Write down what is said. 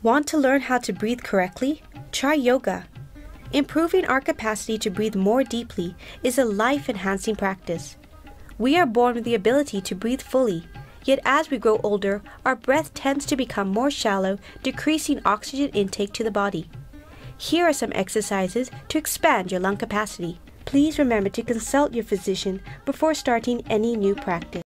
Want to learn how to breathe correctly? Try yoga. Improving our capacity to breathe more deeply is a life-enhancing practice. We are born with the ability to breathe fully, yet as we grow older, our breath tends to become more shallow, decreasing oxygen intake to the body. Here are some exercises to expand your lung capacity. Please remember to consult your physician before starting any new practice.